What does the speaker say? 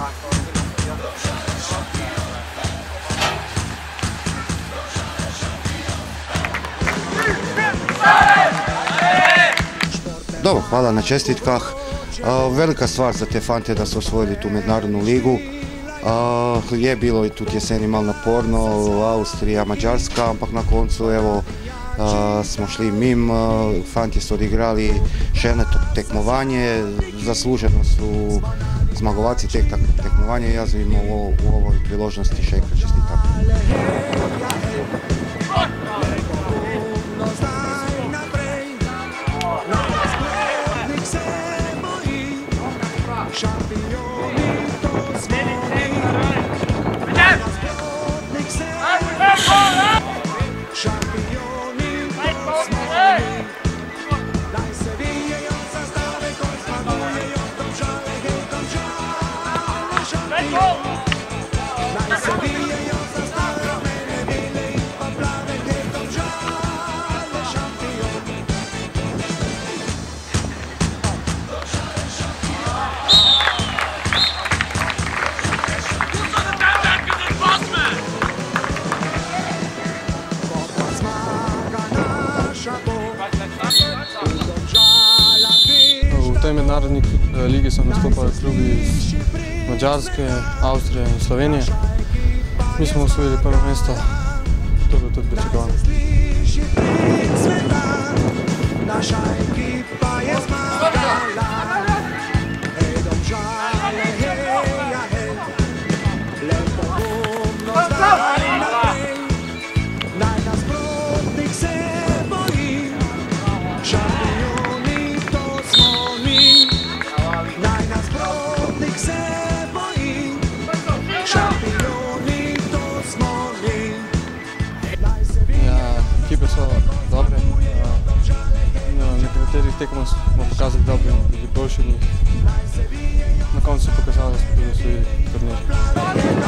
Dobro, hvala na čestitkah. Velika stvar za te fante, da so osvojili tu mednarodnu ligu. Je bilo tudi jeseni malo naporno, Avstrija, Mađarska, ampak na koncu evo smo šli mimo, fanti so odigrali še eno tekmovanje, zasluženo su zmagovalci teh tekmovanja i jaz im u ovoj priložnosti še enkrat čestitam. V tej mednarodni ligi so nastopali klubi iz Mađarske, Avstrije in Slovenije. Mi smo osvojili prvo mesto, to je bilo tudi pričakovano. Ekipe so dobre, na nekaterih tekmah smo pokazali dobre in bili boljši od njih. Na koncu se pokazalo, da smo tudi osvojili turnir.